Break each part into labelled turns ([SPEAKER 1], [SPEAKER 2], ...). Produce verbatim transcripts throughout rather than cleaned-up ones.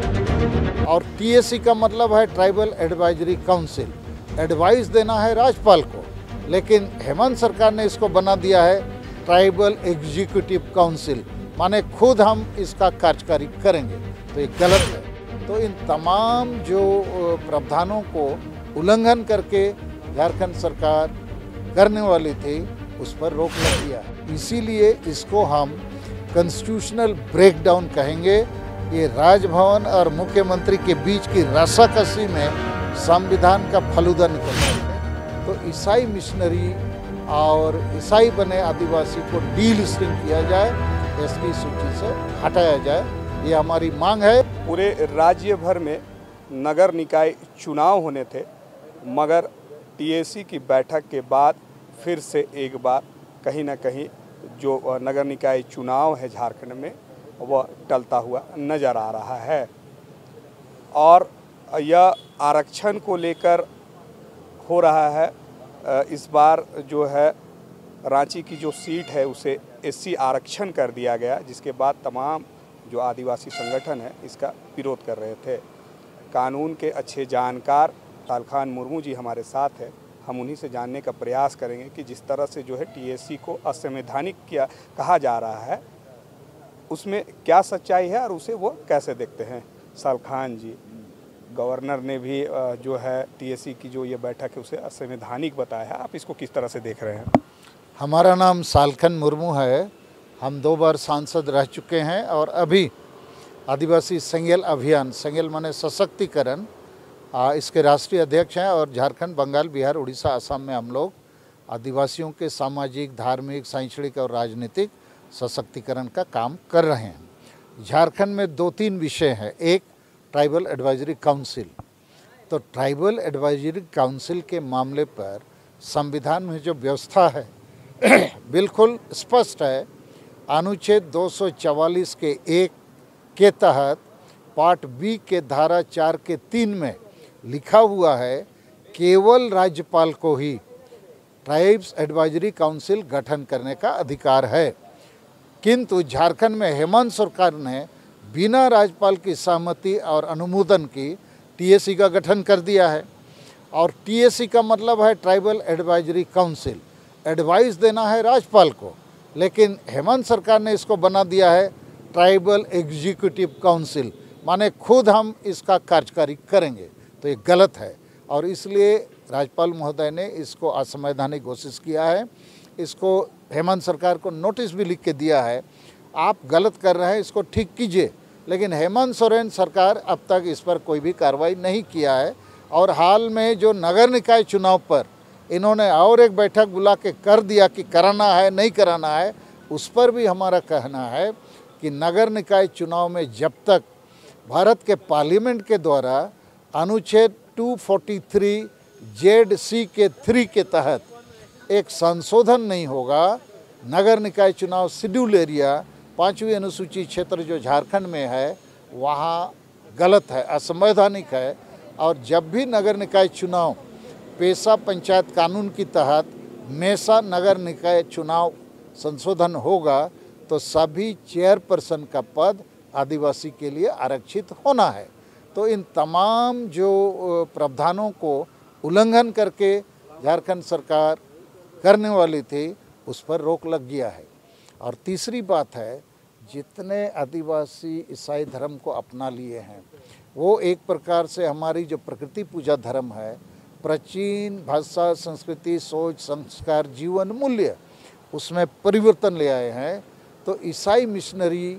[SPEAKER 1] और टीएसी का मतलब है ट्राइबल एडवाइजरी काउंसिल, एडवाइस देना है राज्यपाल को, लेकिन हेमंत सरकार ने इसको बना दिया है ट्राइबल एग्जीक्यूटिव काउंसिल, माने खुद हम इसका कार्यकारी करेंगे, तो ये गलत है। तो इन तमाम जो प्रावधानों को उल्लंघन करके झारखंड सरकार करने वाली थी उस पर रोक लग दिया है। इसीलिए इसको हम कॉन्स्टिट्यूशनल ब्रेकडाउन कहेंगे। ये राजभवन और मुख्यमंत्री के बीच की रस्साकसी में संविधान का फलूदा निकल रहा है। तो ईसाई मिशनरी और ईसाई बने आदिवासी को डीलिस्टिंग किया जाए, इसकी सूची से हटाया जाए, ये हमारी मांग है।
[SPEAKER 2] पूरे राज्य भर में नगर निकाय चुनाव होने थे, मगर टीएसी की बैठक के बाद फिर से एक बार कहीं ना कहीं जो नगर निकाय चुनाव है झारखंड में वह टलता हुआ नज़र आ रहा है। और यह आरक्षण को लेकर हो रहा है। इस बार जो है रांची की जो सीट है उसे एससी आरक्षण कर दिया गया, जिसके बाद तमाम जो आदिवासी संगठन है इसका विरोध कर रहे थे। कानून के अच्छे जानकार सालखन मुर्मू जी हमारे साथ है, हम उन्हीं से जानने का प्रयास करेंगे कि जिस तरह से जो है टीएसी को असंवैधानिक किया कहा जा रहा है उसमें क्या सच्चाई है और उसे वो कैसे देखते हैं। सालखन जी, गवर्नर ने भी जो है टीएसी की जो ये बैठक है उसे असंवैधानिक बताया है, आप इसको किस तरह से देख रहे हैं?
[SPEAKER 1] हमारा नाम सालखन मुर्मू है, हम दो बार सांसद रह चुके हैं और अभी आदिवासी संगेल अभियान, संगेल माने सशक्तिकरण, इसके राष्ट्रीय अध्यक्ष हैं और झारखंड, बंगाल, बिहार, उड़ीसा, असम में हम लोग आदिवासियों के सामाजिक, धार्मिक, शैक्षणिक और राजनीतिक सशक्तिकरण का काम कर रहे हैं। झारखंड में दो तीन विषय हैं। एक, ट्राइबल एडवाइजरी काउंसिल। तो ट्राइबल एडवाइजरी काउंसिल के मामले पर संविधान में जो व्यवस्था है बिल्कुल स्पष्ट है। अनुच्छेद दो सौ चवालीस के एक के तहत पार्ट बी के धारा चार के तीन में लिखा हुआ है केवल राज्यपाल को ही ट्राइब्स एडवाइजरी काउंसिल गठन करने का अधिकार है। किंतु झारखंड में हेमंत सरकार ने बिना राज्यपाल की सहमति और अनुमोदन की टीएसी का गठन कर दिया है। और टीएसी का मतलब है ट्राइबल एडवाइजरी काउंसिल, एडवाइस देना है राज्यपाल को, लेकिन हेमंत सरकार ने इसको बना दिया है ट्राइबल एग्जीक्यूटिव काउंसिल, माने खुद हम इसका कार्यकारी करेंगे, तो ये गलत है। और इसलिए राज्यपाल महोदय ने इसको असंवैधानिक घोषित किया है। इसको हेमंत सरकार को नोटिस भी लिख के दिया है, आप गलत कर रहे हैं, इसको ठीक कीजिए। लेकिन हेमंत सोरेन सरकार अब तक इस पर कोई भी कार्रवाई नहीं किया है। और हाल में जो नगर निकाय चुनाव पर इन्होंने और एक बैठक बुला के कर दिया कि कराना है नहीं कराना है, उस पर भी हमारा कहना है कि नगर निकाय चुनाव में जब तक भारत के पार्लियामेंट के द्वारा अनुच्छेद दो सौ तैंतालीस जेड सी के थ्री के तहत एक संशोधन नहीं होगा, नगर निकाय चुनाव शेड्यूल एरिया पाँचवीं अनुसूची क्षेत्र जो झारखंड में है वहाँ गलत है, असंवैधानिक है। और जब भी नगर निकाय चुनाव पेशा पंचायत कानून के तहत मेसा नगर निकाय चुनाव संशोधन होगा तो सभी चेयरपर्सन का पद आदिवासी के लिए आरक्षित होना है। तो इन तमाम जो प्रावधानों को उल्लंघन करके झारखंड सरकार करने वाली थी उस पर रोक लग गया है। और तीसरी बात है, जितने आदिवासी ईसाई धर्म को अपना लिए हैं वो एक प्रकार से हमारी जो प्रकृति पूजा धर्म है, प्राचीन भाषा, संस्कृति, सोच, संस्कार, जीवन मूल्य, उसमें परिवर्तन ले आए हैं। तो ईसाई मिशनरी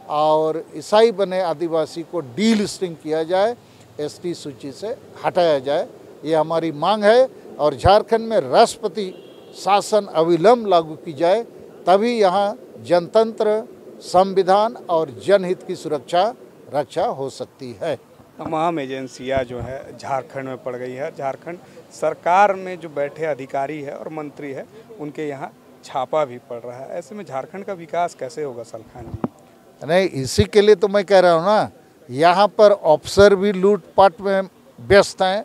[SPEAKER 1] और ईसाई बने आदिवासी को डीलिस्टिंग किया जाए, एसटी सूची से हटाया जाए, ये हमारी मांग है। और झारखंड में राष्ट्रपति शासन अविलंब लागू की जाए, तभी यहाँ जनतंत्र, संविधान और जनहित की सुरक्षा रक्षा हो सकती है।
[SPEAKER 2] तमाम एजेंसियां जो है झारखंड में पड़ गई है। झारखंड सरकार में जो बैठे अधिकारी है और मंत्री है उनके यहाँ छापा भी पड़ रहा है। ऐसे में झारखंड का विकास कैसे होगा सालखन जी?
[SPEAKER 1] नहीं, इसी के लिए तो मैं कह रहा हूँ ना, यहाँ पर अफसर भी लूटपाट में व्यस्त हैं,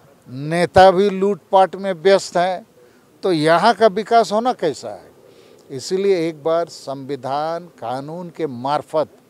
[SPEAKER 1] नेता भी लूटपाट में व्यस्त हैं, तो यहाँ का विकास होना कैसा है? इसीलिए एक बार संविधान कानून के मार्फत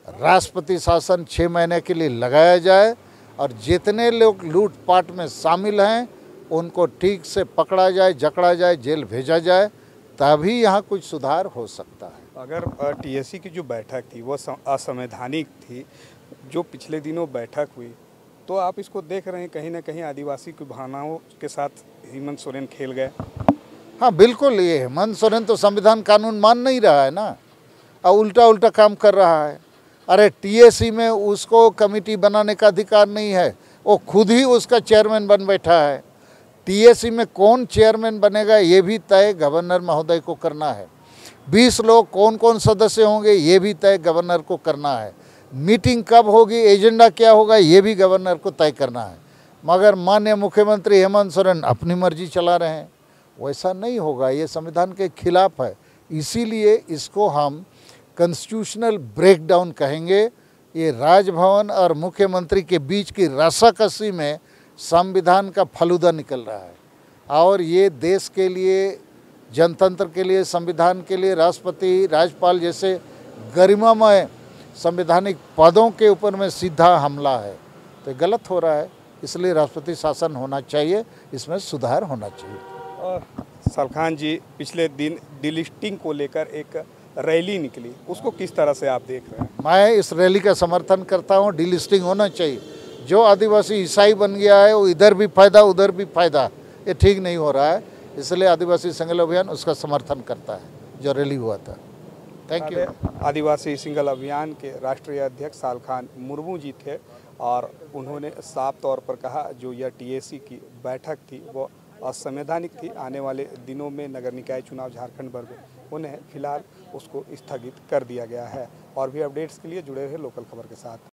[SPEAKER 1] राष्ट्रपति शासन छः महीने के लिए लगाया जाए और जितने लोग लूटपाट में शामिल हैं उनको ठीक से पकड़ा जाए, जकड़ा जाए, जेल भेजा जाए, तभी यहाँ कुछ सुधार हो सकता है।
[SPEAKER 2] अगर टीएससी की जो बैठक थी वो असंवैधानिक थी, जो पिछले दिनों बैठक हुई, तो आप इसको देख रहे हैं कहीं ना कहीं आदिवासी की भावनाओं के साथ हेमंत सोरेन खेल गए।
[SPEAKER 1] हाँ बिल्कुल, ये हेमंत सोरेन तो संविधान कानून मान नहीं रहा है ना, और उल्टा उल्टा काम कर रहा है। अरे टीएससी में उसको कमेटी बनाने का अधिकार नहीं है, वो खुद ही उसका चेयरमैन बन बैठा है। टीएससी में कौन चेयरमैन बनेगा ये भी तय गवर्नर महोदय को करना है। बीस लोग कौन कौन सदस्य होंगे ये भी तय गवर्नर को करना है। मीटिंग कब होगी, एजेंडा क्या होगा, ये भी गवर्नर को तय करना है। मगर माननीय मुख्यमंत्री हेमंत सोरेन अपनी मर्जी चला रहे हैं, वैसा नहीं होगा, ये संविधान के खिलाफ है। इसीलिए इसको हम कॉन्स्टिट्यूशनल ब्रेकडाउन कहेंगे। ये राजभवन और मुख्यमंत्री के बीच की रस्साकसी में संविधान का फलूदा निकल रहा है, और ये देश के लिए, जनतंत्र के लिए, संविधान के लिए, राष्ट्रपति, राज्यपाल जैसे गरिमामय संवैधानिक पदों के ऊपर में सीधा हमला है। तो गलत हो रहा है, इसलिए राष्ट्रपति शासन होना चाहिए, इसमें सुधार होना चाहिए।
[SPEAKER 2] और सालखान जी, पिछले दिन डिलिस्टिंग को लेकर एक रैली निकली, उसको किस तरह से आप देख रहे हैं?
[SPEAKER 1] मैं इस रैली का समर्थन करता हूँ। डिलिस्टिंग होना चाहिए। जो आदिवासी ईसाई बन गया है वो इधर भी फायदा उधर भी फायदा, ये ठीक नहीं हो रहा है। इसलिए आदिवासी सिंगल अभियान उसका समर्थन करता है, जो रैली हुआ था। Thank you.
[SPEAKER 2] आदिवासी सिंगल अभियान के राष्ट्रीय अध्यक्ष सालखान मुर्मू जी थे, और उन्होंने साफ तौर पर कहा जो यह टीएससी की बैठक थी वो असंवैधानिक थी। आने वाले दिनों में नगर निकाय चुनाव झारखंड भर में उन्हें फिलहाल उसको स्थगित कर दिया गया है। और भी अपडेट्स के लिए जुड़े रहे लोकल खबर के साथ।